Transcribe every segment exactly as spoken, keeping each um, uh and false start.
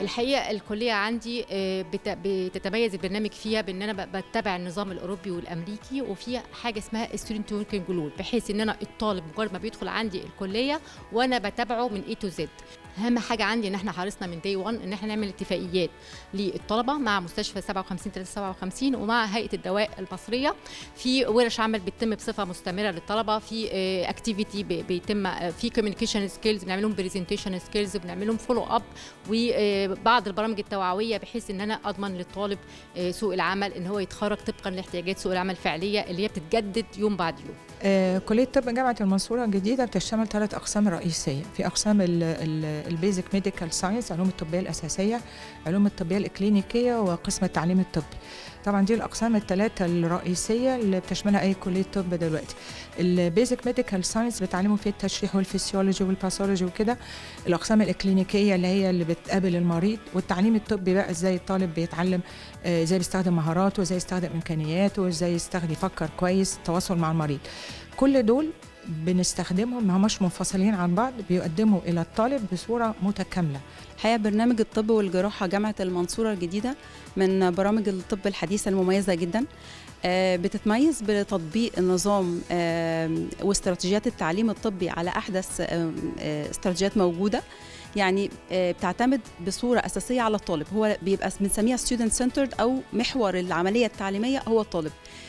الحقيقه الكليه عندي بتتميز البرنامج فيها بان انا بتبع النظام الاوروبي والامريكي، وفي حاجه اسمها ستودنت وركينج جروب، بحيث ان انا الطالب مجرد ما بيدخل عندي الكليه وانا بتابعه من اي تو زد. اهم حاجه عندي ان احنا حرصنا من داي واحد ان احنا نعمل اتفاقيات للطلبه مع مستشفى سبعة وخمسين ثلاثة سبعة وخمسين ومع هيئه الدواء المصريه، في ورش عمل بتتم بصفه مستمره للطلبه، في اكتيفيتي بيتم في كوميونيكيشن سكيلز، بنعمل لهم برزنتيشن سكيلز، بنعمل لهم فولو اب، وبعض البرامج التوعويه بحيث ان انا اضمن للطالب سوق العمل ان هو يتخرج طبقا لاحتياجات سوق العمل الفعليه اللي هي بتتجدد يوم بعد يوم. آه، كلية طب جامعة المنصورة الجديدة بتشتمل ثلاث أقسام رئيسية. في أقسام البيزك ميديكال ساينس، علوم الطبية الأساسية، علوم الطبية الإكلينيكية، وقسم التعليم الطبي. طبعا دي الأقسام الثلاثة الرئيسية اللي بتشملها أي كلية طب دلوقتي. البيزك ميديكال ساينس بتعلموا فيه التشريح والفسيولوجي والباثولوجي وكده. الأقسام الإكلينيكية اللي هي اللي بتقابل المريض، والتعليم الطبي بقى ازاي الطالب بيتعلم ازاي بيستخدم مهاراته وازاي يستخدم إمكانياته وازاي يستخدم يفكر كويس، التواصل مع المريض. كل دول بنستخدمهم، ما هماش منفصلين عن بعض، بيقدموا إلى الطالب بصورة متكاملة. الحقيقة برنامج الطب والجراحة جامعة المنصورة الجديدة من برامج الطب الحديثة المميزة جدا، بتتميز بتطبيق النظام واستراتيجيات التعليم الطبي على أحدث استراتيجيات موجودة. يعني بتعتمد بصورة أساسية على الطالب، هو بيبقى بنسميها student centered أو محور العملية التعليمية هو الطالب.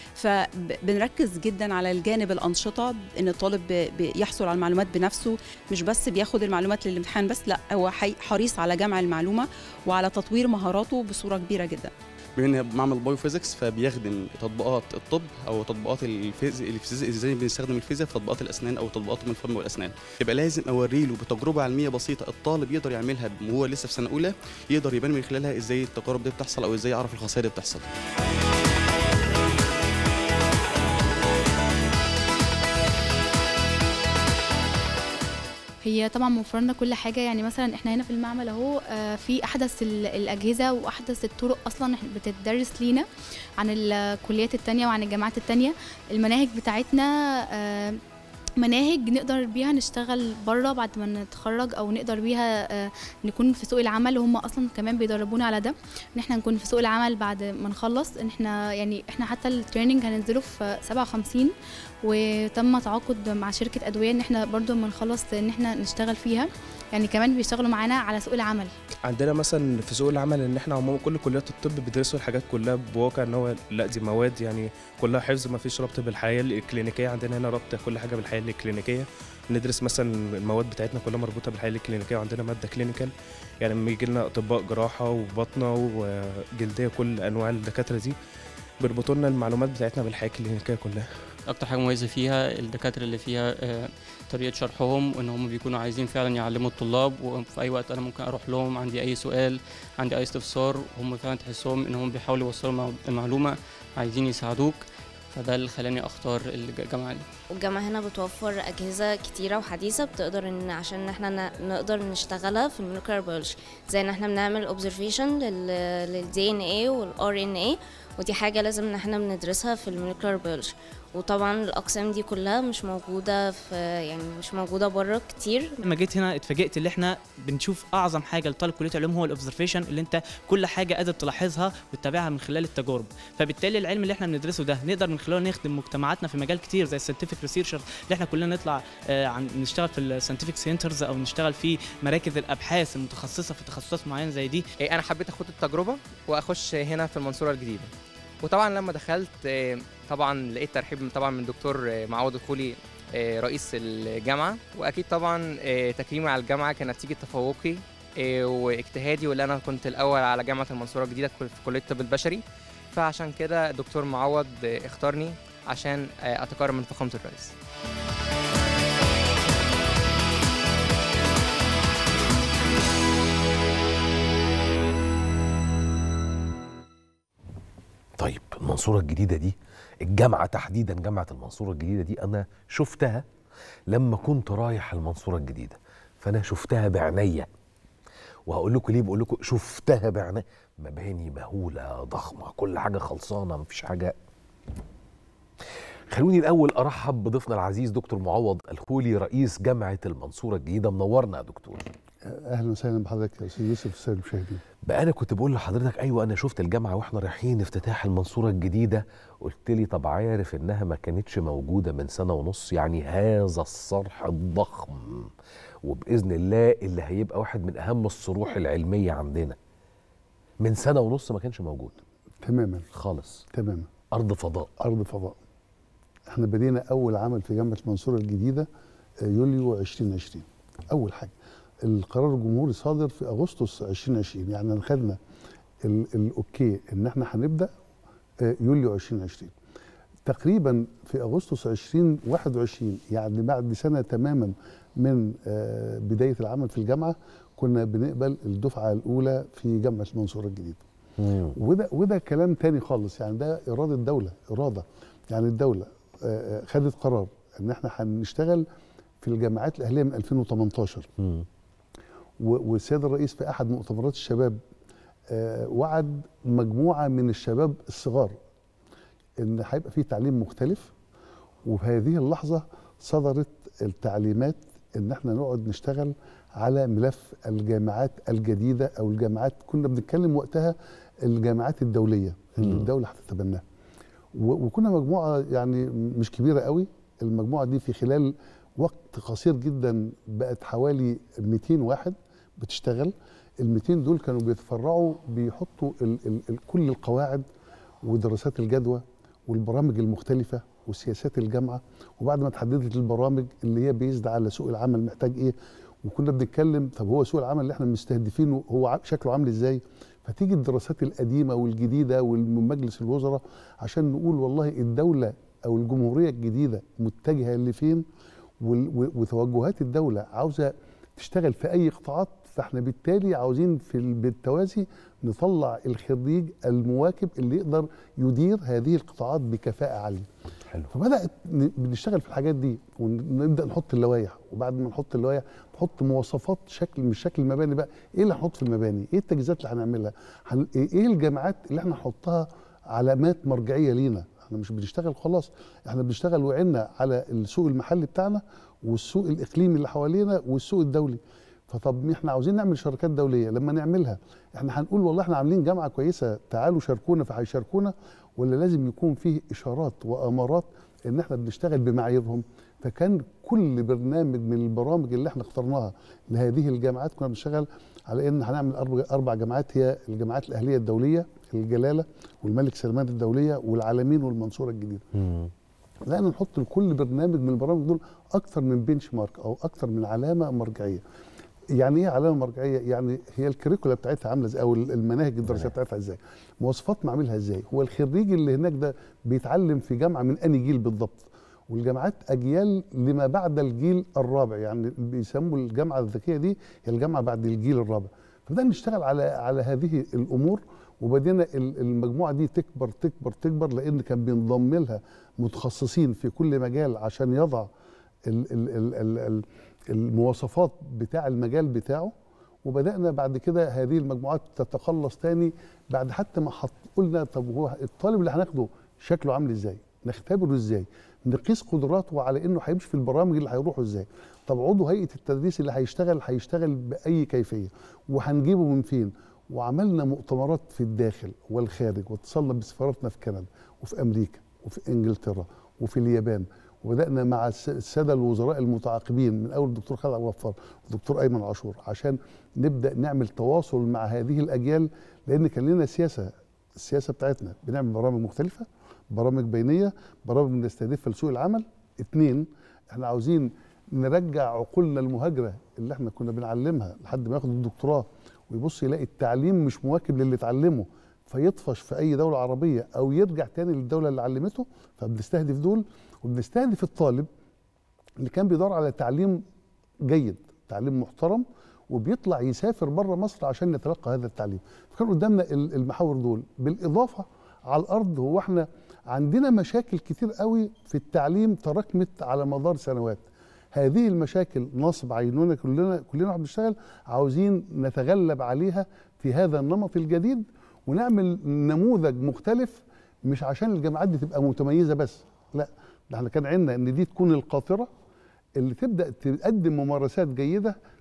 فبنركز جدا على الجانب الأنشطة، إن الطالب يحصل على المعلومات بنفسه، مش بس بياخد المعلومات للامتحان بس، لا هو حريص على جمع المعلومة وعلى تطوير مهاراته بصورة كبيرة جدا. بما اني بعمل بايو فيزيكس، فبيخدم تطبيقات الطب او تطبيقات الفيزياء، ازاي بنستخدم الفيزياء في تطبيقات الاسنان او تطبيقات من الفم والاسنان. يبقى لازم اوري له بتجربه علميه بسيطه الطالب يقدر يعملها وهو لسه في سنه اولى، يقدر يبان من خلالها ازاي التجارب دي بتحصل او ازاي يعرف الخسائر دي بتحصل. هي طبعا موفر لنا كل حاجه، يعني مثلا احنا هنا في المعمل اهو في احدث الاجهزه واحدث الطرق اصلا بتدرس لينا عن الكليات التانية وعن الجامعات التانية. المناهج بتاعتنا مناهج نقدر بيها نشتغل بره بعد ما نتخرج، او نقدر بيها نكون في سوق العمل، وهم اصلا كمان بيدربونا على ده ان احنا نكون في سوق العمل بعد ما نخلص. ان احنا يعني احنا حتى التريننج هننزله في سبعة وخمسين، وتم تعاقد مع شركه ادويه ان احنا برضو لما نخلص ان احنا نشتغل فيها، يعني كمان بيشتغلوا معانا على سوق العمل. عندنا مثلا في سوق العمل ان احنا عموما كل كليات الطب بيدرسوا الحاجات كلها بواقع، ان هو لا دي مواد يعني كلها حفظ، ما فيش ربط بالحياه الكلينيكيه. عندنا هنا ربط كل حاجه بالحياه الكلينيكيه، ندرس مثلا المواد بتاعتنا كلها مربوطه بالحياه الكلينيكيه، وعندنا ماده كلينيكال. يعني لما يجي لنا اطباء جراحه وبطنه وجلديه، كل انواع الدكاتره دي بيربطوا لنا المعلومات بتاعتنا بالحياه الكلينيكيه كلها. اكتر حاجه مميزه فيها الدكاتره اللي فيها طريقه شرحهم، وان هم بيكونوا عايزين فعلا يعلموا الطلاب، وفي اي وقت انا ممكن اروح لهم عندي اي سؤال، عندي اي استفسار، وهم فعلا تحسهم ان هم بيحاولوا يوصلوا المعلومه، عايزين يساعدوك. فده اللي خلاني اختار الجامعه دي. والجامعه هنا بتوفر اجهزه كتيره وحديثه بتقدر ان عشان احنا نقدر نشتغلها في المولكيولر بيولوجي، زي ان احنا بنعمل اوبزرفيشن للدي ان اي والار ان اي، ودي حاجه لازم ان احنا بندرسها في المولكيولر بيولوجي. وطبعا الاقسام دي كلها مش موجوده في يعني مش موجوده بره كتير. لما جيت هنا اتفاجئت ان احنا بنشوف اعظم حاجه لطالب كليه العلوم هو الاوبزرفيشن، اللي انت كل حاجه قادر تلاحظها وتتابعها من خلال التجارب. فبالتالي العلم اللي احنا بندرسه ده نقدر من خلاله نخدم مجتمعاتنا في مجال كتير، زي الساينتفك ريسيرشر اللي احنا كلنا نطلع عن نشتغل في الساينتفك سنترز او نشتغل في مراكز الابحاث المتخصصه في تخصصات معينه زي دي. انا حبيت اخد التجربه واخش هنا في المنصوره الجديده، وطبعا لما دخلت طبعا لقيت ترحيب طبعا من دكتور معوض الخولي رئيس الجامعه، واكيد طبعا تكريمي على الجامعه كنتيجه تفوقي واجتهادي، واللي انا كنت الاول على جامعه المنصوره الجديده في كليه الطب البشري. فعشان كده الدكتور معوض اختارني عشان اتكرم من فخامه الرئيس. طيب المنصورة الجديدة دي، الجامعة تحديدا جامعة المنصورة الجديدة دي، أنا شفتها لما كنت رايح المنصورة الجديدة، فأنا شفتها بعناية. وهقول لكم ليه بقول لكم شفتها بعناية. مباني مهولة ضخمة، كل حاجة خلصانة، مفيش حاجة. خلوني الأول أرحب بضيفنا العزيز دكتور معوض الخولي رئيس جامعة المنصورة الجديدة. منورنا يا دكتور. اهلا وسهلا بحضرتك يا استاذ يوسف والساده المشاهدين. بقى انا كنت بقول لحضرتك ايوه انا شفت الجامعه واحنا رايحين افتتاح المنصوره الجديده، قلت لي طب عارف انها ما كانتش موجوده من سنه ونص، يعني هذا الصرح الضخم وباذن الله اللي هيبقى واحد من اهم الصروح العلميه عندنا من سنه ونص ما كانش موجود تماما خالص. تماما. ارض فضاء. ارض فضاء. احنا بدينا اول عمل في جامعه المنصوره الجديده يوليو ألفين وعشرين. اول حاجه القرار الجمهوري صادر في اغسطس ألفين وعشرين، يعني خدنا الاوكي ان احنا هنبدا يوليو ألفين وعشرين. تقريبا في اغسطس ألفين وواحد وعشرين، يعني بعد سنه تماما من بدايه العمل في الجامعه، كنا بنقبل الدفعه الاولى في جامعه المنصوره الجديده. مم. وده وده كلام تاني خالص، يعني ده اراده الدوله، اراده يعني الدوله خدت قرار ان احنا هنشتغل في الجامعات الاهليه من ألفين وتمنتاشر. مم. والسيد الرئيس في احد مؤتمرات الشباب وعد مجموعه من الشباب الصغار ان هيبقى في تعليم مختلف، وفي هذه اللحظه صدرت التعليمات ان احنا نقعد نشتغل على ملف الجامعات الجديده، او الجامعات كنا بنتكلم وقتها الجامعات الدوليه اللي الدوله هتتبناها. وكنا مجموعه يعني مش كبيره قوي، المجموعه دي في خلال وقت قصير جدا بقت حوالي مئتين واحد بتشتغل. ال مئتين دول كانوا بيتفرعوا بيحطوا ال ال ال كل القواعد ودراسات الجدوى والبرامج المختلفه وسياسات الجامعه، وبعد ما تحددت البرامج اللي هي بيزد على سوق العمل محتاج ايه، وكنا بنتكلم طب هو سوق العمل اللي احنا مستهدفينه هو شكله عامل ازاي، فتيجي الدراسات القديمه والجديده ومجلس الوزراء عشان نقول والله الدوله او الجمهوريه الجديده متجهه لفين، وتوجهات الدوله عاوزه تشتغل في اي قطاعات، فاحنا بالتالي عاوزين في بالتوازي نطلع الخريج المواكب اللي يقدر يدير هذه القطاعات بكفاءه عاليه. حلو. فبدات بنشتغل في الحاجات دي ونبدا نحط اللوائح، وبعد ما نحط اللوائح نحط مواصفات شكل مش شكل المباني بقى، ايه اللي هنحط في المباني؟ ايه التجهيزات اللي هنعملها؟ هن... ايه الجامعات اللي احنا نحطها علامات مرجعيه لينا؟ احنا مش بنشتغل خلاص، احنا بنشتغل وعنا على السوق المحلي بتاعنا والسوق الاقليمي اللي حوالينا والسوق الدولي. فطب احنا عاوزين نعمل شركات دوليه، لما نعملها احنا هنقول والله احنا عاملين جامعه كويسه تعالوا شاركونا، فهيشاركونا، ولا لازم يكون فيه اشارات وامارات ان احنا بنشتغل بمعاييرهم؟ فكان كل برنامج من البرامج اللي احنا اخترناها لهذه الجامعات كنا بنشتغل على ان هنعمل اربع جامعات، هي الجامعات الاهليه الدوليه الجلاله والملك سلمان الدوليه والعالمين والمنصوره الجديده. لأن نحط لكل برنامج من البرامج دول اكثر من بنش مارك او اكثر من علامه مرجعيه. يعني ايه علامه مرجعيه؟ يعني هي الكريكولا بتاعتها عامله ازاي، او المناهج الدراسيه بتاعتها ازاي، مواصفات معاملها ازاي، هو الخريج اللي هناك ده بيتعلم في جامعه من انهي جيل بالضبط، والجامعات اجيال لما بعد الجيل الرابع، يعني بيسموا الجامعه الذكيه دي هي الجامعه بعد الجيل الرابع. فبدأنا نشتغل على على هذه الامور، وبدينا المجموعه دي تكبر تكبر تكبر، لان كان بينضم لها متخصصين في كل مجال عشان يضع ال ال ال ال ال المواصفات بتاع المجال بتاعه. وبدأنا بعد كده هذه المجموعات تتخلص تاني بعد حتى ما حط قلنا طب هو الطالب اللي هناخده شكله عامل ازاي، نختبره ازاي، نقيس قدراته على انه هيمشي في البرامج اللي هيروحوا ازاي، طب عضو هيئه التدريس اللي هيشتغل هيشتغل باي كيفيه، وهنجيبه من فين. وعملنا مؤتمرات في الداخل والخارج، واتصلنا بسفارتنا في كندا وفي امريكا وفي انجلترا وفي اليابان، وبدانا مع الساده الوزراء المتعاقبين من اول الدكتور خالد عبد الغفار والدكتور ايمن عاشور عشان نبدا نعمل تواصل مع هذه الاجيال، لان كان لنا سياسه، السياسه بتاعتنا بنعمل برامج مختلفه، برامج بينيه، برامج بنستهدفها لسوق العمل. اتنين، احنا عاوزين نرجع عقولنا المهاجره اللي احنا كنا بنعلمها لحد ما ياخد الدكتوراه ويبص يلاقي التعليم مش مواكب للي اتعلمه فيطفش في اي دوله عربيه او يرجع تاني للدوله اللي علمته. فبنستهدف دول، وبنستهدف الطالب اللي كان بيدور على تعليم جيد، تعليم محترم، وبيطلع يسافر بره مصر عشان يتلقى هذا التعليم. فكان قدامنا المحاور دول. بالاضافه على الارض هو احنا عندنا مشاكل كتير قوي في التعليم تراكمت على مدار سنوات. هذه المشاكل نصب عينونا كلنا كلنا واحنا بنشتغل عاوزين نتغلب عليها في هذا النمط الجديد، ونعمل نموذج مختلف، مش عشان الجامعات دي تبقى متميزه بس، لا، ده احنا كان عندنا ان دي تكون القاطره اللي تبدا تقدم ممارسات جيده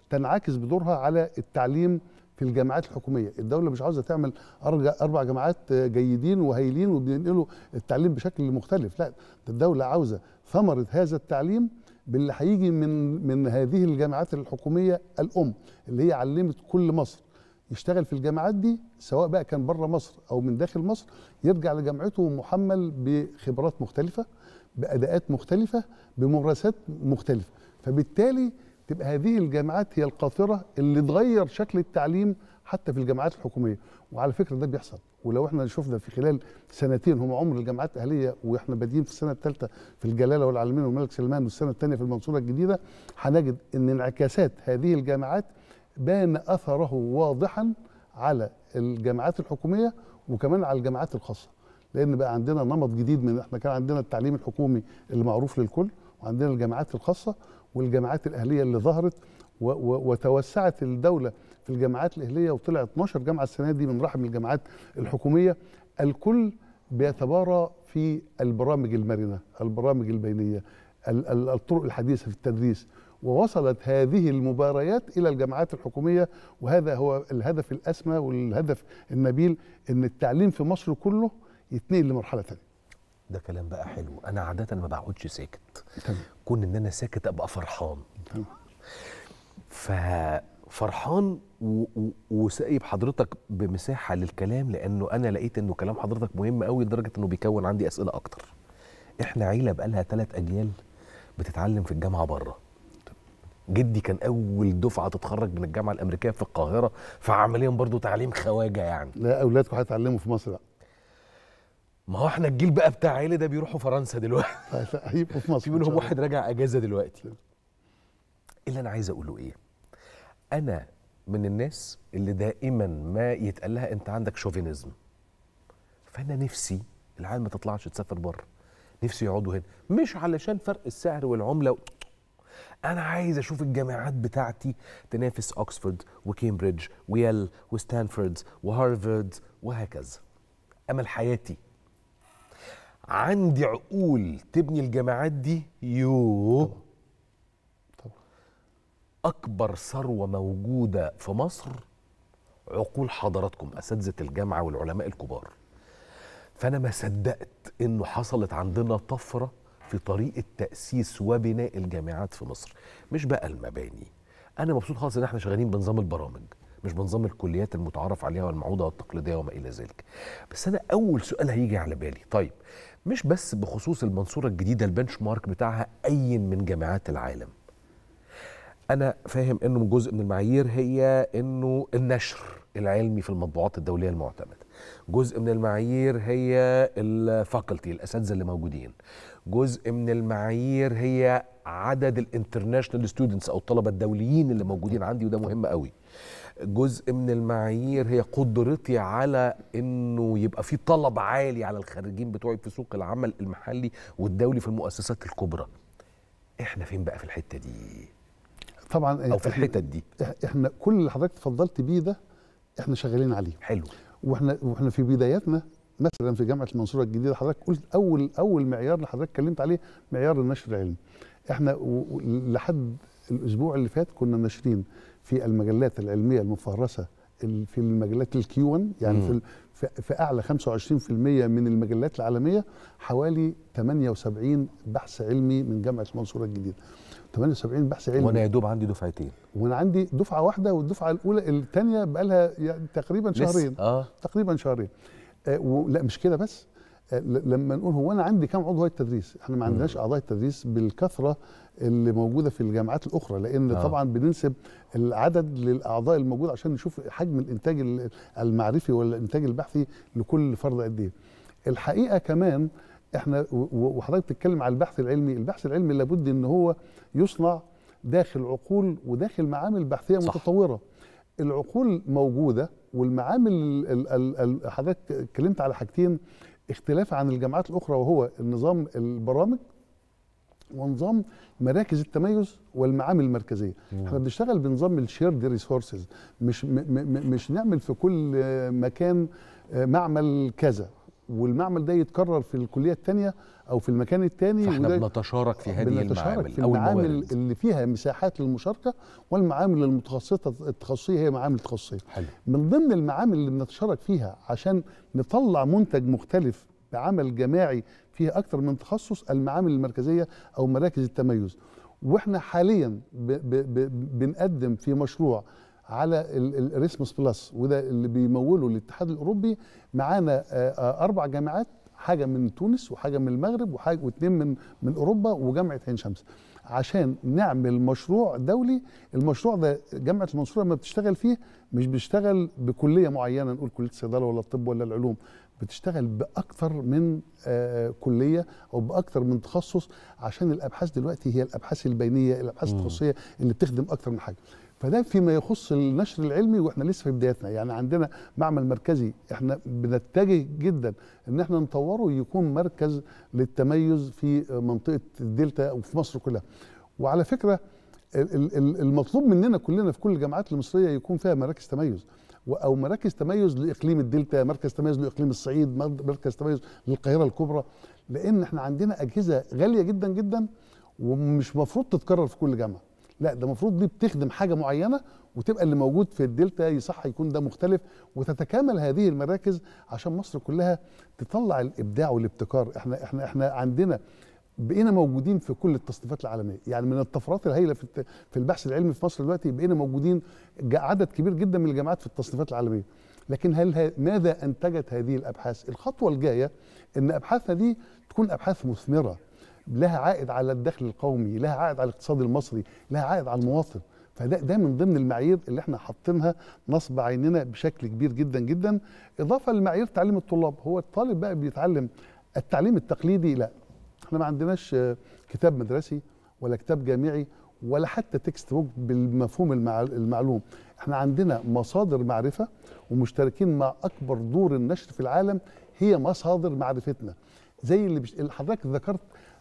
تنعكس بدورها على التعليم في الجامعات الحكوميه. الدوله مش عاوزه تعمل اربع جامعات جيدين وهايلين وبينقلوا التعليم بشكل مختلف، لا، الدوله عاوزه ثمره هذا التعليم باللي هيجي من من هذه الجامعات الحكوميه الام اللي هي علمت كل مصر يشتغل في الجامعات دي، سواء بقى كان بره مصر او من داخل مصر، يرجع لجامعته محمل بخبرات مختلفه، باداءات مختلفه، بممارسات مختلفه. فبالتالي تبقى هذه الجامعات هي القاطره اللي تغير شكل التعليم حتى في الجامعات الحكوميه. وعلى فكره ده بيحصل، ولو احنا شفنا في خلال سنتين هم عمر الجامعات الاهليه، واحنا بادئين في السنه الثالثه في الجلاله والعلمين والملك سلمان، والسنه الثانيه في المنصوره الجديده، هنجد ان انعكاسات هذه الجامعات بان اثره واضحا على الجامعات الحكوميه وكمان على الجامعات الخاصه. لان بقى عندنا نمط جديد، من احنا كان عندنا التعليم الحكومي اللي معروف للكل، وعندنا الجامعات الخاصه والجامعات الاهليه اللي ظهرت، و و وتوسعت الدوله في الجامعات الاهليه، وطلع اتناشر جامعه السنه دي من رحم الجامعات الحكوميه. الكل بيتبارى في البرامج المرنه، البرامج البينيه، الطرق الحديثه في التدريس، ووصلت هذه المباريات الى الجامعات الحكوميه. وهذا هو الهدف الاسمى والهدف النبيل، ان التعليم في مصر كله يتنقل لمرحله ثانيه. ده كلام بقى حلو. انا عاده ما بقعدش ساكت، كون ان انا ساكت ابقى فرحان. ففرحان وسايب حضرتك بمساحه للكلام، لانه انا لقيت انه كلام حضرتك مهم قوي لدرجه انه بيكون عندي اسئله اكتر. احنا عيله بقالها ثلاث اجيال بتتعلم في الجامعه بره. جدي كان اول دفعه تتخرج من الجامعه الامريكيه في القاهره، فعمليا برضو تعليم خواجه يعني. لا، اولادكم هيتعلموا في مصر بقى. ما هو احنا الجيل بقى بتاع عيلة ده بيروحوا فرنسا دلوقتي. هيبقوا في مصر. في منهم واحد راجع اجازه دلوقتي. اللي انا عايز اقوله ايه؟ انا من الناس اللي دائما ما يتقال لها انت عندك شوفينيزم. فانا نفسي العيال ما تطلعش تسافر بره، نفسي يقعدوا هنا، مش علشان فرق السعر والعمله و... انا عايز اشوف الجامعات بتاعتي تنافس اوكسفورد وكامبريدج ويل وستانفورد وهارفارد وهكذا. امل حياتي عندي عقول تبني الجامعات دي. يوه طبعا. طبعا. اكبر ثروه موجوده في مصر عقول حضراتكم اساتذه الجامعه والعلماء الكبار. فانا ما صدقت انه حصلت عندنا طفره في طريقه تاسيس وبناء الجامعات في مصر. مش بقى المباني، انا مبسوط خالص ان احنا شغالين بنظام البرامج مش بنظام الكليات المتعارف عليها والمعوده والتقليديه وما الى ذلك. بس انا اول سؤال هيجي على بالي، طيب مش بس بخصوص المنصوره الجديده البنش مارك بتاعها اي من جامعات العالم. انا فاهم انه جزء من المعايير هي انه النشر العلمي في المطبوعات الدوليه المعتمده، جزء من المعايير هي الفاكولتي الاساتذه اللي موجودين، جزء من المعايير هي عدد الانترناشونال ستودنتس او الطلبه الدوليين اللي موجودين عندي، وده مهم قوي. جزء من المعايير هي قدرتي على انه يبقى في طلب عالي على الخريجين بتوعي في سوق العمل المحلي والدولي في المؤسسات الكبرى. احنا فين بقى في الحته دي؟ طبعا او في الحتت دي احنا كل اللي حضرتك اتفضلت بيه ده احنا شغالين عليه. حلو. واحنا واحنا في بداياتنا مثلا في جامعه المنصوره الجديده حضرتك قلت اول اول معيار اللي حضرتك اتكلمت عليه معيار النشر العلمي. احنا لحد الاسبوع اللي فات كنا ناشرين في المجلات العلميه المفهرسه في المجلات الكيو واحد يعني مم. في في اعلى خمسة وعشرين بالمئة من المجلات العالميه حوالي ثمانية وسبعين بحث علمي من جامعه المنصوره الجديده. ثمانية وسبعين بحث علمي. وانا يا دوب عندي دفعتين. وانا عندي دفعه واحده، والدفعه الاولى الثانيه بقى لها يعني تقريبا شهرين. اه تقريبا شهرين. آه لا مش كده بس. آه لما نقول هو انا عندي كام عضو هيئه تدريس؟ احنا ما عندناش اعضاء التدريس بالكثره اللي موجوده في الجامعات الاخرى، لان آه. طبعا بننسب العدد للاعضاء الموجود عشان نشوف حجم الانتاج المعرفي ولا الانتاج البحثي لكل فرد قد ايه. الحقيقه كمان احنا وحضرتك بتتكلم على البحث العلمي، البحث العلمي لابد ان هو يصنع داخل عقول وداخل معامل بحثيه صح. متطوره. العقول موجوده والمعامل حضرتك اتكلمت على حاجتين اختلاف عن الجامعات الاخرى، وهو النظام البرامج ونظام مراكز التميز والمعامل المركزيه. مم. احنا بنشتغل بنظام الشيرد ريسورسز، مش م م مش نعمل في كل مكان معمل كذا. والمعمل ده يتكرر في الكليه الثانيه او في المكان الثاني. فاحنا بنتشارك في هذه المعامل في او المعامل الموارد اللي فيها مساحات للمشاركه، والمعامل المتخصصه التخصصيه هي معامل تخصصيه. حلو. من ضمن المعامل اللي بنتشارك فيها عشان نطلع منتج مختلف بعمل جماعي فيها اكثر من تخصص، المعامل المركزيه او مراكز التميز. واحنا حاليا ب ب ب بنقدم في مشروع على الريسموس بلس، وده اللي بيموله الاتحاد الاوروبي. معانا اربع جامعات، حاجه من تونس وحاجه من المغرب وحاجه واثنين من من اوروبا وجامعه عين شمس، عشان نعمل مشروع دولي. المشروع ده جامعه المنصوره لما بتشتغل فيه مش بتشتغل بكليه معينه، نقول كليه الصيدله ولا الطب ولا العلوم، بتشتغل باكثر من آه كليه او باكثر من تخصص، عشان الابحاث دلوقتي هي الابحاث البينيه، الابحاث التخصصيه اللي بتخدم اكثر من حاجه. فده فيما يخص النشر العلمي، واحنا لسه في بدايتنا. يعني عندنا معمل مركزي احنا بنتجه جدا ان احنا نطوره يكون مركز للتميز في منطقه الدلتا وفي مصر كلها. وعلى فكره المطلوب مننا كلنا في كل الجامعات المصريه يكون فيها مراكز تميز، او مراكز تميز لاقليم الدلتا، مركز تميز لاقليم الصعيد، مركز تميز للقاهره الكبرى، لان احنا عندنا اجهزه غاليه جدا جدا ومش مفروض تتكرر في كل جامعه. لا، ده المفروض دي بتخدم حاجه معينه، وتبقى اللي موجود في الدلتا يصح يكون ده مختلف، وتتكامل هذه المراكز عشان مصر كلها تطلع الابداع والابتكار. احنا احنا احنا عندنا بقينا موجودين في كل التصنيفات العالميه، يعني من الطفرات الهائله في في البحث العلمي في مصر دلوقتي بقينا موجودين عدد كبير جدا من الجامعات في التصنيفات العالميه. لكن هل ماذا انتجت هذه الابحاث؟ الخطوه الجايه ان ابحاثنا دي تكون ابحاث مثمره، لها عائد على الدخل القومي، لها عائد على الاقتصاد المصري، لها عائد على المواطن. فده ده من ضمن المعايير اللي احنا حاطينها نصب عيننا بشكل كبير جدا جدا، اضافه لمعايير تعليم الطلاب. هو الطالب بقى بيتعلم التعليم التقليدي؟ لا، احنا ما عندناش كتاب مدرسي ولا كتاب جامعي ولا حتى تكست بوك بالمفهوم المعلوم. احنا عندنا مصادر معرفه، ومشتركين مع اكبر دور النشر في العالم هي مصادر معرفتنا. زي اللي حضرتك ذكرت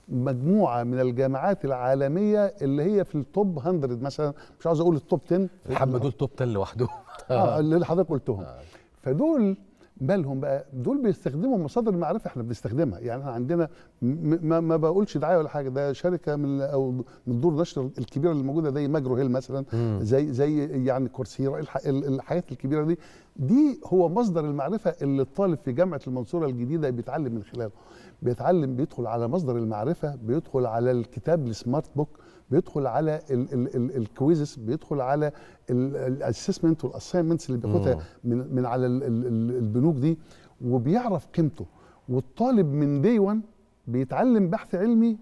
مجموعه من الجامعات العالميه اللي هي في التوب مية مثلا، مش عاوز اقول التوب عشرة، الحبه دول توب عشرة لوحدهم. اه اللي حضرتك قلتهم. آه. فدول مالهم بقى؟ دول بيستخدموا مصادر المعرفه احنا بنستخدمها. يعني احنا عندنا ما, ما بقولش دعايه ولا حاجه، ده شركه من او من دور نشر الكبيره اللي موجوده زي ماجرو هيل مثلا، مم. زي زي يعني كورسيرا، الحاجات الكبيره دي دي هو مصدر المعرفه اللي الطالب في جامعه المنصوره الجديده بيتعلم من خلاله. بيتعلم، بيدخل على مصدر المعرفه، بيدخل على الكتاب السمارت بوك، بيدخل على الكويزز، بيدخل على الاسسمنت والاساينمنتس اللي بياخدها من من على البنوك دي، وبيعرف قيمته. والطالب من دي واحد بيتعلم بحث علمي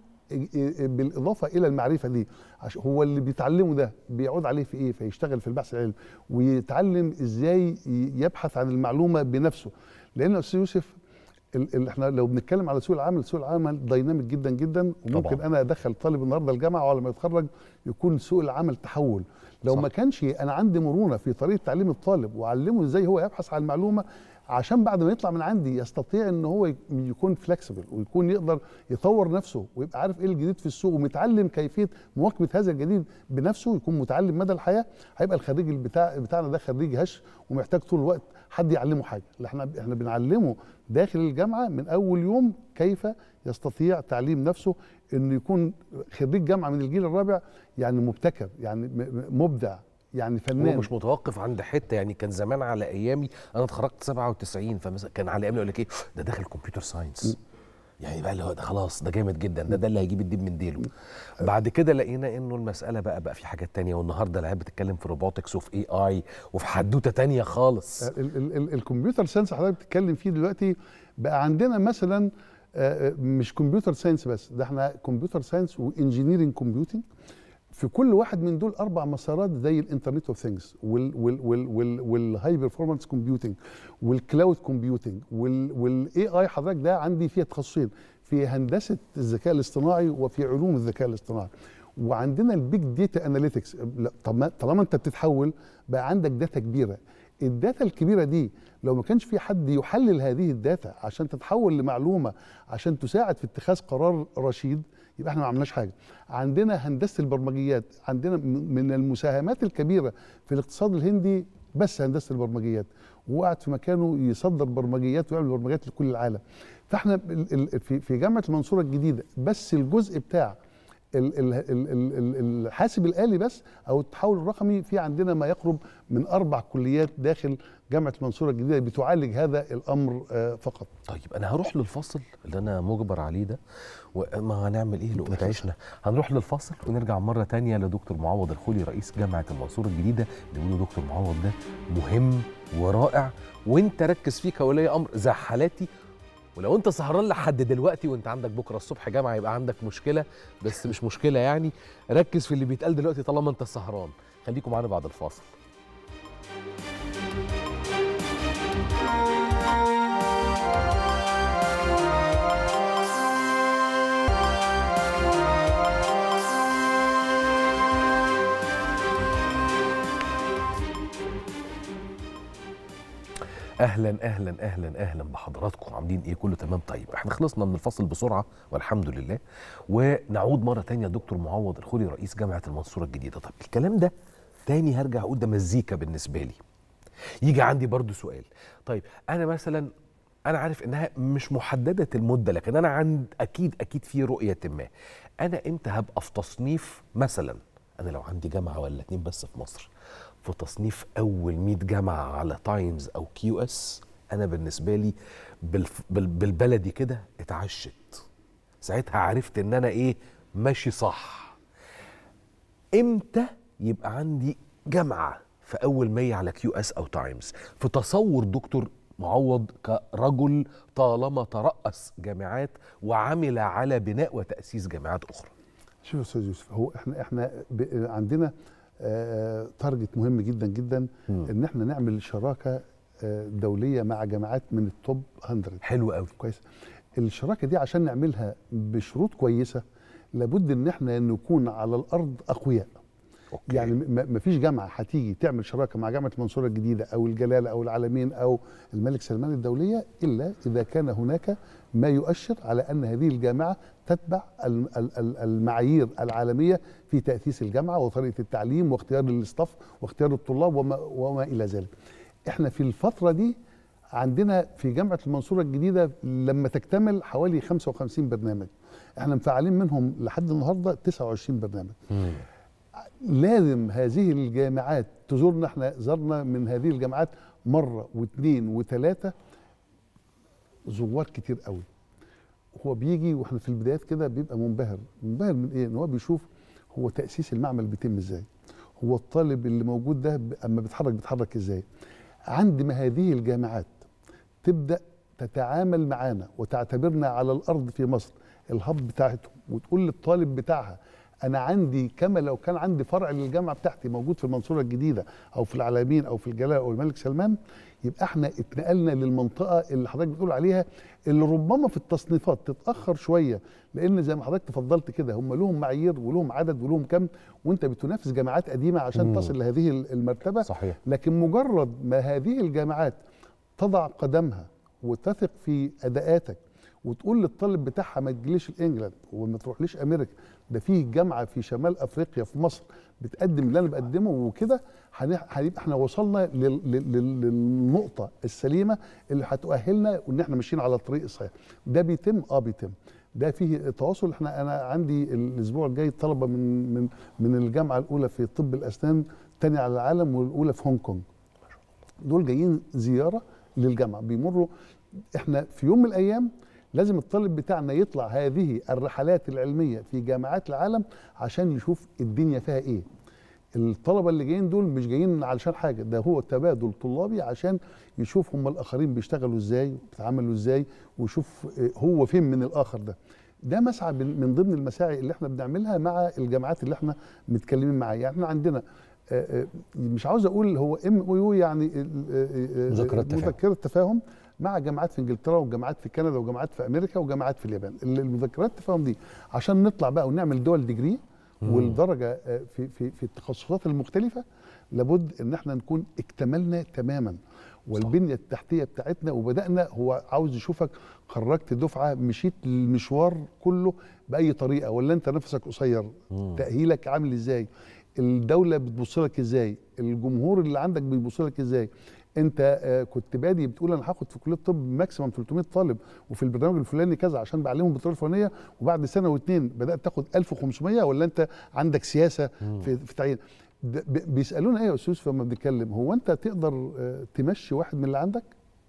بالاضافه الى المعرفه دي، عشان هو اللي بيتعلمه ده بيعود عليه في ايه؟ فيشتغل في البحث العلمي ويتعلم ازاي يبحث عن المعلومه بنفسه. لان استاذ يوسف ال احنا لو بنتكلم على سوق العمل، سوق العمل دايناميك جدا جدا، وممكن طبعا. انا ادخل طالب النهارده الجامعه وعلى ما يتخرج يكون سوق العمل تحول. لو صح. ما كانش انا عندي مرونه في طريقه تعليم الطالب واعلمه ازاي هو يبحث عن المعلومه، عشان بعد ما يطلع من عندي يستطيع ان هو يكون فلكسبل ويكون يقدر يطور نفسه ويبقى عارف ايه الجديد في السوق ومتعلم كيفيه مواكبه هذا الجديد بنفسه، يكون متعلم مدى الحياه، هيبقى الخريج بتاع بتاعنا ده خريج هش ومحتاج طول الوقت حد يعلمه حاجه. احنا احنا بنعلمه داخل الجامعه من اول يوم كيف يستطيع تعليم نفسه، انه يكون خريج جامعه من الجيل الرابع، يعني مبتكر، يعني مبدع، يعني فنان. هو مش متوقف عند حته. يعني كان زمان على ايامي انا اتخرجت سبعة وتسعين، فمثلا كان على ايامي يقول لك ايه ده داخل كمبيوتر ساينس، يعني بقى اللي هو ده خلاص ده جامد جدا، ده ده اللي هيجيب الدين من ديله. بعد كده لقينا انه المساله بقى بقى في حاجات تانية، والنهارده العيال بتتكلم في روبوتكس وفي اي اي وفي حدوته تانية خالص. الكمبيوتر ساينس حضرتك بتتكلم فيه دلوقتي بقى عندنا مثلا مش كمبيوتر ساينس بس، ده احنا كمبيوتر ساينس وانجينيرنج كومبيوتنج. في كل واحد من دول اربع مسارات زي الانترنت اوف ثينجز والهاي بيرفورمانس كومبيوتنج والكلاود كومبيوتنج والاي اي. حضرتك ده عندي فيها تخصصين، في هندسه الذكاء الاصطناعي وفي علوم الذكاء الاصطناعي. وعندنا البيج داتا اناليتكس. طالما انت بتتحول بقى عندك داتا كبيره، الداتا الكبيره دي لو ما كانش في حد يحلل هذه الداتا عشان تتحول لمعلومه عشان تساعد في اتخاذ قرار رشيد، يبقى احنا ما عملناش حاجه. عندنا هندسه البرمجيات، عندنا من المساهمات الكبيره في الاقتصاد الهندي بس هندسه البرمجيات، وقعد في مكانه يصدر برمجيات ويعمل برمجيات لكل العالم. فاحنا في في جامعه المنصوره الجديده بس الجزء بتاع الحاسب الآلي بس او التحول الرقمي، في عندنا ما يقرب من اربع كليات داخل جامعه المنصوره الجديده بتعالج هذا الامر فقط. طيب انا هروح للفاصل اللي انا مجبر عليه ده، وما هنعمل ايه لقمة عيشنا. هنروح للفاصل ونرجع مره تانية لدكتور معوض الخولي رئيس جامعه المنصوره الجديده. بيقولوا دكتور معوض ده مهم ورائع، وانت ركز فيه كولي امر زي حالاتي، ولو انت سهران لحد دلوقتي وانت عندك بكره الصبح جامعه يبقى عندك مشكله، بس مش مشكله يعني، ركز في اللي بيتقال دلوقتي طالما انت سهران. خليكم معانا بعد الفاصل. اهلا اهلا اهلا اهلا بحضراتكم، عاملين ايه؟ كله تمام؟ طيب احنا خلصنا من الفصل بسرعه والحمد لله، ونعود مره ثانيه دكتور معوض الخولي رئيس جامعه المنصوره الجديده. طب الكلام ده تاني هرجع اقول ده مزيكا بالنسبه لي. يجي عندي برضو سؤال، طيب انا مثلا انا عارف انها مش محدده المده، لكن انا عند اكيد اكيد في رؤيه ما. انا امتى هبقى في تصنيف مثلا، انا لو عندي جامعه ولا اتنين بس في مصر في تصنيف اول مية جامعه على تايمز او كيو اس، انا بالنسبه لي بالف... بال... بالبلدي كده اتعشت. ساعتها عرفت ان انا ايه ماشي صح. امتى يبقى عندي جامعه في اول مية على كيو اس او تايمز في تصور دكتور معوض كرجل طالما ترأس جامعات وعمل على بناء وتأسيس جامعات اخرى؟ شوف يا استاذ يوسف، هو احنا احنا عندنا آه تارجت مهم جدا جدا، م. ان احنا نعمل شراكه آه دوليه مع جامعات من التوب مية. حلو قوي، كويس. الشراكه دي عشان نعملها بشروط كويسه لابد ان احنا نكون على الارض اقوياء. أوكي. يعني ما فيش جامعه هتيجي تعمل شراكه مع جامعه المنصوره الجديده او الجلاله او العالمين او الملك سلمان الدوليه الا اذا كان هناك ما يؤشر على ان هذه الجامعه تتبع المعايير العالميه في تاسيس الجامعه وطريقه التعليم واختيار الاستاف واختيار الطلاب وما, وما الى ذلك. احنا في الفتره دي عندنا في جامعه المنصوره الجديده لما تكتمل حوالي خمسة وخمسين برنامج، احنا مفعلين منهم لحد النهارده تسعة وعشرين برنامج. م. لازم هذه الجامعات تزورنا، احنا زرنا من هذه الجامعات مره واثنين وثلاثه زوار كتير قوي. هو بيجي واحنا في البدايات كده بيبقى منبهر، منبهر من ايه؟ ان هو بيشوف هو تاسيس المعمل بيتم ازاي، هو الطالب اللي موجود ده اما بيتحرك بيتحرك ازاي. عندما هذه الجامعات تبدا تتعامل معانا وتعتبرنا على الارض في مصر الهب بتاعتهم، وتقول للطالب بتاعها انا عندي كما لو كان عندي فرع للجامعه بتاعتي موجود في المنصوره الجديده او في العالمين او في الجلاله او الملك سلمان، يبقى احنا اتنقلنا للمنطقه اللي حضرتك بتقول عليها اللي ربما في التصنيفات تتاخر شويه، لان زي ما حضرتك تفضلت كده هم لهم معايير ولهم عدد ولهم كم، وانت بتنافس جامعات قديمه عشان مم. تصل لهذه المرتبه. صحيح. لكن مجرد ما هذه الجامعات تضع قدمها وتثق في اداءاتك وتقول للطالب بتاعها ما تجيليش الانجلاند وما تروحليش امريكا، ده فيه جامعه في شمال افريقيا في مصر بتقدم اللي انا بقدمه، وكده هنبقى احنا وصلنا للنقطه السليمه اللي هتؤهلنا وان احنا ماشيين على الطريق الصحيح. ده بيتم اه بيتم ده فيه تواصل. احنا انا عندي الاسبوع الجاي طلبه من من من الجامعه الاولى في طب الاسنان الثانيه على العالم والاولى في هونج كونج، دول جايين زياره للجامعه بيمروا. احنا في يوم من الايام لازم الطالب بتاعنا يطلع هذه الرحلات العلميه في جامعات العالم عشان يشوف الدنيا فيها ايه. الطلبه اللي جايين دول مش جايين علشان حاجه، ده هو تبادل طلابي عشان يشوف هم الاخرين بيشتغلوا ازاي وبيتعاملوا ازاي ويشوف هو فين من الاخر. ده ده مسعى من ضمن المساعي اللي احنا بنعملها مع الجامعات اللي احنا متكلمين معاها. يعني احنا عندنا مش عاوز اقول هو ام او يو يعني مذكرات تفاهم. مذكره تفاهم مع جامعات في انجلترا وجامعات في كندا وجامعات في امريكا وجامعات في اليابان. المذكرات التفاهم دي عشان نطلع بقى ونعمل دول ديجري والدرجه في في في التخصصات المختلفه لابد ان احنا نكون اكتملنا تماما، والبنيه التحتيه بتاعتنا وبدانا. هو عاوز يشوفك خرجت دفعه مشيت المشوار كله باي طريقه، ولا انت نفسك قصير، تاهيلك عامل ازاي، الدوله بتبص لك ازاي، الجمهور اللي عندك بيبص لك ازاي، انت آه كنت بادي بتقول انا هاخد في كليه الطب ماكسيمم ثلاثمائة طالب وفي البرنامج الفلاني كذا عشان بعلمهم بالطريقه الفلانيه، وبعد سنه واثنين بدات تاخد ألف وخمسمائة، ولا انت عندك سياسه في, في تعيين؟ بيسالونا ايه يا استاذ يوسف لما بنتكلم، هو انت تقدر آه تمشي واحد من اللي عندك؟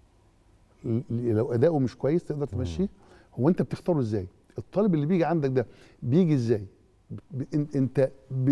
لو اداؤه مش كويس تقدر تمشيه؟ هو انت بتختاره ازاي؟ الطالب اللي بيجي عندك ده بيجي ازاي؟ انت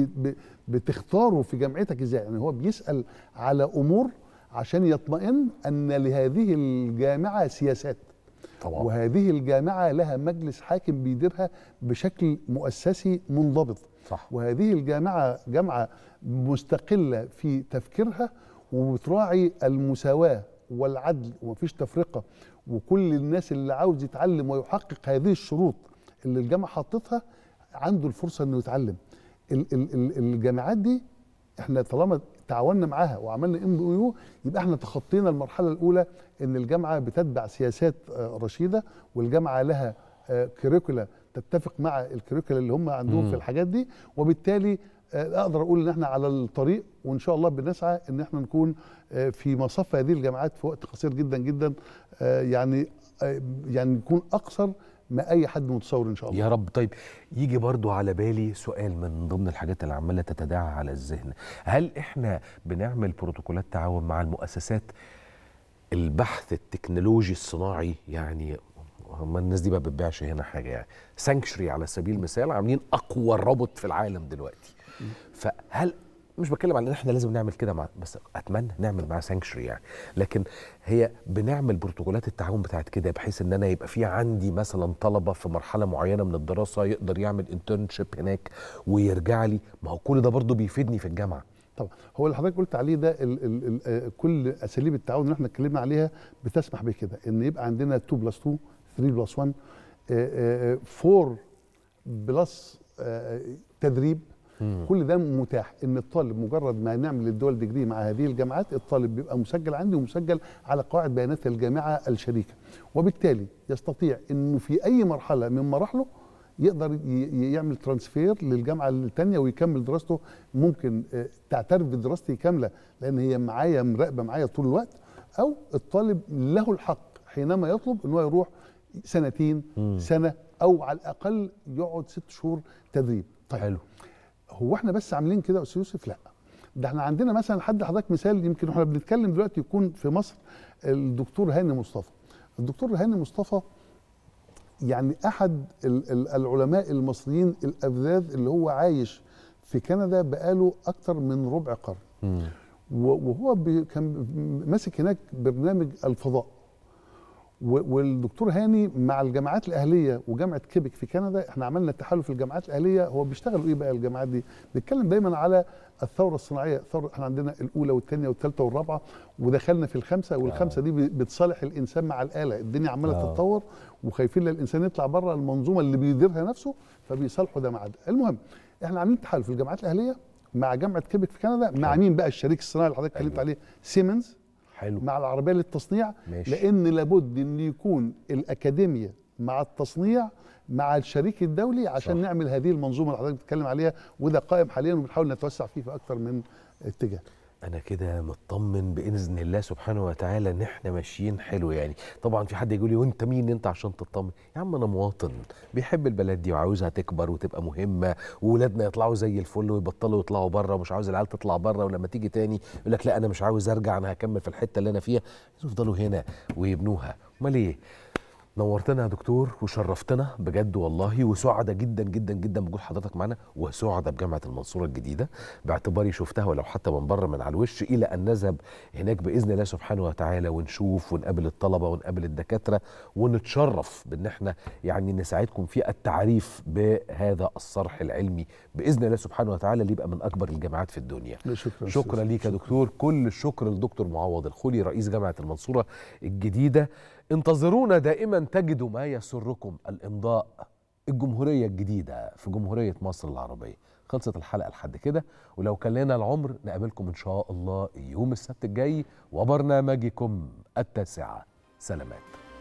بتختاره في جامعتك ازاي؟ يعني هو بيسال على امور عشان يطمئن ان لهذه الجامعه سياسات طبعا، وهذه الجامعه لها مجلس حاكم بيديرها بشكل مؤسسي منضبط صح، وهذه الجامعه جامعه مستقله في تفكيرها وبتراعي المساواه والعدل ومفيش تفرقه، وكل الناس اللي عاوز يتعلم ويحقق هذه الشروط اللي الجامعه حطتها عنده الفرصه انه يتعلم. الجامعات دي احنا طالما تعاوننا معاها وعملنا ام او يو يبقى احنا تخطينا المرحله الاولى ان الجامعه بتتبع سياسات رشيده، والجامعه لها كريكولا تتفق مع الكريكولا اللي هم عندهم م. في الحاجات دي، وبالتالي اقدر اقول ان احنا على الطريق، وان شاء الله بنسعى ان احنا نكون في مصف هذه الجامعات في وقت قصير جدا جدا، يعني يعني نكون اقصر ما اي حد متصور ان شاء الله يا رب. طيب يجي برضو على بالي سؤال من ضمن الحاجات اللي عماله تتداعى على الذهن، هل احنا بنعمل بروتوكولات تعاون مع المؤسسات البحث التكنولوجي الصناعي؟ يعني هم الناس دي ما بتبيعش هنا حاجه، يعني سانكشري على سبيل المثال عاملين اقوى روبوت في العالم دلوقتي، فهل مش بتكلم عن ان احنا لازم نعمل كده مع، بس اتمنى نعمل مع سانكشري يعني، لكن هي بنعمل بروتوكولات التعاون بتاعت كده بحيث ان انا يبقى في عندي مثلا طلبه في مرحله معينه من الدراسه يقدر يعمل انترنشيب هناك ويرجع لي، ما هو كل ده برضه بيفيدني في الجامعه. طبعا هو اللي حضرتك قلت عليه ده ال ال كل اساليب التعاون اللي احنا اتكلمنا عليها بتسمح بكده، ان يبقى عندنا اتنين بلس اتنين ثلاثة بلس واحد أربعة بلس تدريب، مم. كل ده متاح ان الطالب مجرد ما نعمل الدول ديجري مع هذه الجامعات الطالب بيبقى مسجل عندي ومسجل على قواعد بيانات الجامعه الشريكه، وبالتالي يستطيع انه في اي مرحله من مراحله يقدر يعمل ترانسفير للجامعه الثانيه ويكمل دراسته، ممكن تعترف بدراستي كامله لان هي معايا مراقبه معايا طول الوقت، او الطالب له الحق حينما يطلب ان هو يروح سنتين مم. سنه او على الاقل يقعد ست شهور تدريب. طيب حلو. هو احنا بس عاملين كده يا استاذ يوسف؟ لا، ده احنا عندنا مثلا حد حضرتك مثال يمكن احنا بنتكلم دلوقتي يكون في مصر الدكتور هاني مصطفى. الدكتور هاني مصطفى يعني احد العلماء المصريين الافذاذ اللي هو عايش في كندا بقاله اكتر من ربع قرن، وهو كان ماسك هناك برنامج الفضاء، والدكتور هاني مع الجامعات الاهليه وجامعه كيبك في كندا احنا عملنا تحالف الجامعات الاهليه. هو بيشتغلوا ايه بقى الجامعات دي؟ بيتكلم دايما على الثوره الصناعيه، الثوره احنا عندنا الاولى والثانيه والثالثه والرابعه ودخلنا في الخامسه، والخامسه دي بتصالح الانسان مع الاله، الدنيا عماله تتطور وخايفين الانسان يطلع بره المنظومه اللي بيديرها نفسه فبيصالحوا ده مع ده. المهم احنا عاملين تحالف الجامعات الاهليه مع جامعه كيبك في كندا، مع مين بقى؟ الشريك الصناعي اللي حضرتك اتكلمت عليه سيمنز، حلو، مع العربيه للتصنيع، ماشي. لان لابد ان يكون الاكاديميه مع التصنيع مع الشريك الدولي عشان صح. نعمل هذه المنظومه اللي حضرتك بتتكلم عليها، وده قائم حاليا وبنحاول نتوسع فيه في اكثر من اتجاه. انا كده مطمن باذن الله سبحانه وتعالى ان احنا ماشيين حلو. يعني طبعا في حد يقول لي وانت مين انت عشان تطمن؟ يا عم انا مواطن بيحب البلد دي وعاوزها تكبر وتبقى مهمه واولادنا يطلعوا زي الفل ويبطلوا يطلعوا بره، ومش عاوز العيال تطلع بره ولما تيجي تاني يقول لك لا انا مش عاوز ارجع، انا هكمل في الحته اللي انا فيها. يفضلوا هنا ويبنوها. امال ايه؟ نورتنا يا دكتور وشرفتنا بجد والله، وسعدة جدا جدا جدا بوجود حضرتك معانا، وسعدة بجامعة المنصورة الجديدة باعتباري شفتها ولو حتى من بره من على الوش، إلى أن نذهب هناك بإذن الله سبحانه وتعالى ونشوف ونقابل الطلبة ونقابل الدكاترة ونتشرف بأن احنا يعني نساعدكم في التعريف بهذا الصرح العلمي بإذن الله سبحانه وتعالى اللي يبقى من أكبر الجامعات في الدنيا. شكرا شكرا ليك يا دكتور. كل الشكر للدكتور معوض الخولي رئيس جامعة المنصورة الجديدة. انتظرونا دائما تجدوا ما يسركم، الإمضاء الجمهورية الجديدة في جمهورية مصر العربية. خلصت الحلقة لحد كده، ولو كان لنا العمر نقابلكم إن شاء الله يوم السبت الجاي وبرنامجكم التاسعة. سلامات.